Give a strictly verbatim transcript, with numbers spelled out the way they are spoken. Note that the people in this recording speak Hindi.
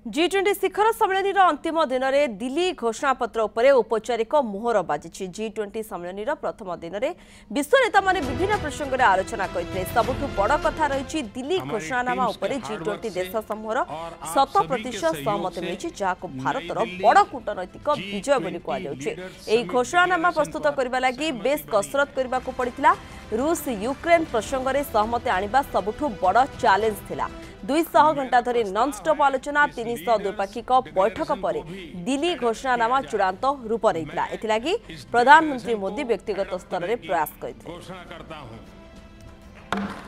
जी ट्वेंटी शिखर सम्मेलन अंतिम दिन में दिल्ली घोषणापत्र उपर औपचारिक मोहर बाजी। जी ट्वेंटी सम्मेलन प्रथम दिन में विश्व नेता माने विभिन्न प्रसंग में आलोचना करते। सबुठ बड़ कथा रही दिल्ली घोषणानामा उपर जी ट्वेंटी देश समूहर शत प्रतिशत सहमति मिली, जहां भारतर बड़ कूटनैतिक विजय बोली कहुच्छे। घोषणानामा प्रस्तुत करने लगी बेस कसरत करने को पड़ा। रूस यूक्रेन प्रसंग में सहमति आनिबा सबुठ बड़ चैलेंज थिला। दुई सौ घंटा धरी नॉनस्टॉप आलोचना तीन सौ द्विपाक्षिक बैठक पर दिल्ली घोषणानामा चूड़ांत रूप नहीं। एथिलागी प्रधानमंत्री मोदी व्यक्तिगत स्तर में प्रयास करते।